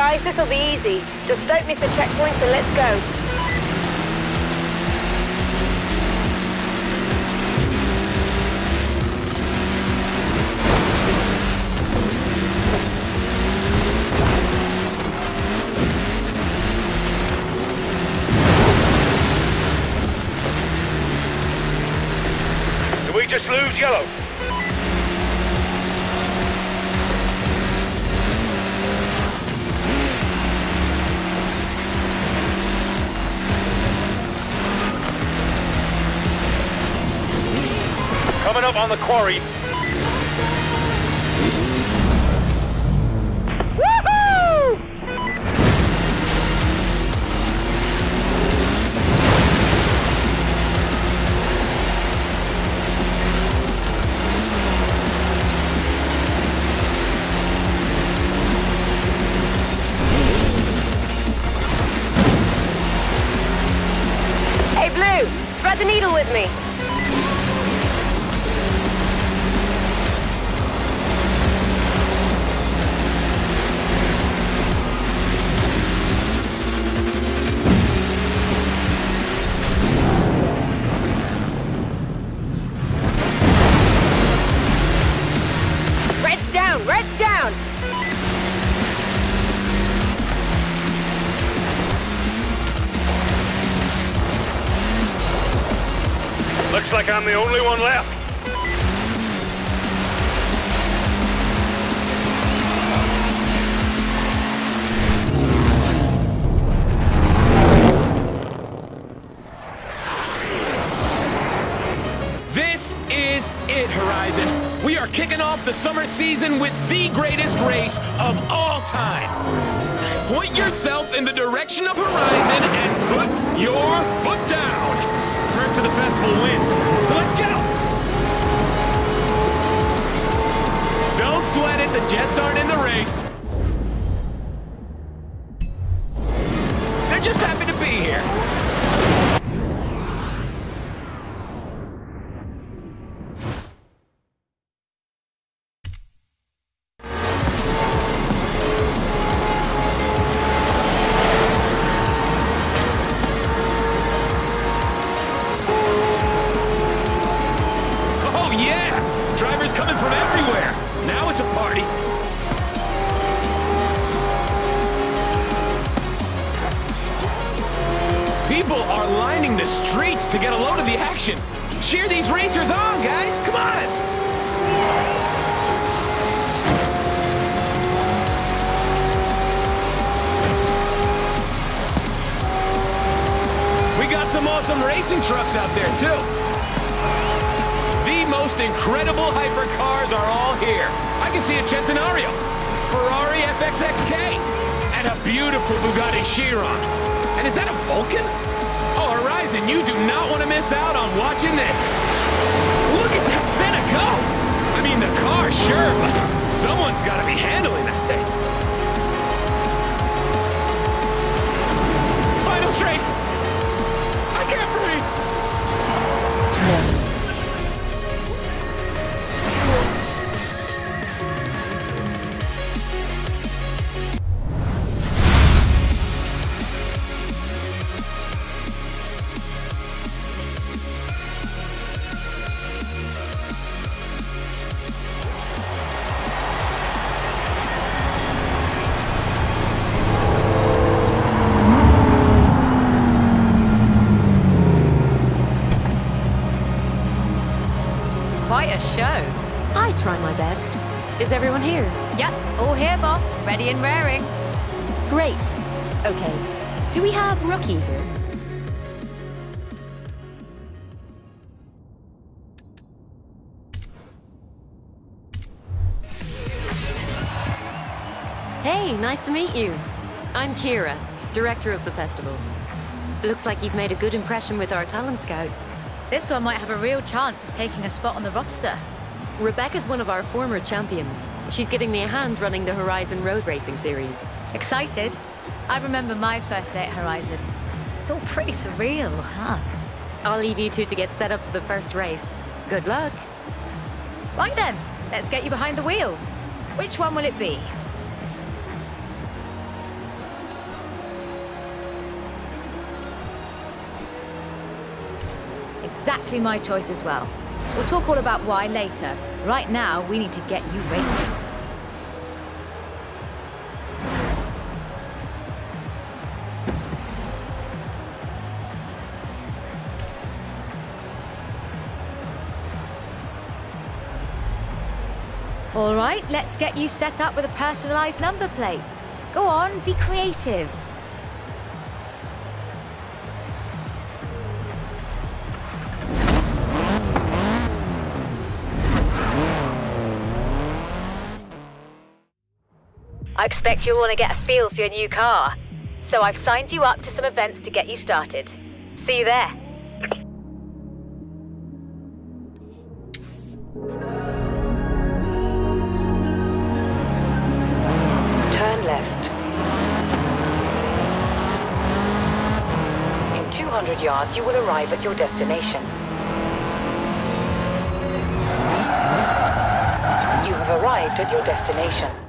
guys, this'll be easy. Just don't miss the checkpoints and let's go. Did we just lose yellow? Coming up on the quarry. Woohoo! Hey, Blue, thread the needle with me. Red's down! Looks like I'm the only one left. This is it, Horizon. We are kicking off the summer season with the greatest race of all time. Point yourself in the direction of Horizon and put your foot down. Trip to the festival wins, so let's go! Don't sweat it, the Jets aren't in the race. They're just happy to be here. Coming from everywhere. Now it's a party. People are lining the streets to get a load of the action. Cheer these racers on, guys. Come on. We got some awesome racing trucks out there, too. The most incredible hypercars are all here. I can see a Centenario, Ferrari FXXK, and a beautiful Bugatti Chiron. And is that a Vulcan? Oh, Horizon, you do not want to miss out on watching this. Look at that Senna go! I mean, the car, sure, but someone's got to be handling that thing. Final straight! I can't breathe! Quite a show. I try my best. Is everyone here? Yep, all here, boss. Ready and raring. Great. Okay. Do we have Rookie here? Hey, nice to meet you. I'm Kira, director of the festival. Looks like you've made a good impression with our talent scouts. This one might have a real chance of taking a spot on the roster. Rebecca's one of our former champions. She's giving me a hand running the Horizon Road Racing Series. Excited? I remember my first day at Horizon. It's all pretty surreal, huh? I'll leave you two to get set up for the first race. Good luck. Right then, let's get you behind the wheel. Which one will it be? exactly my choice as well. We'll talk all about why later. Right now, we need to get you racing. All right, let's get you set up with a personalized number plate. Go on, be creative. I expect you'll want to get a feel for your new car. So I've signed you up to some events to get you started. See you there. Turn left. In 200 yards, you will arrive at your destination. You have arrived at your destination.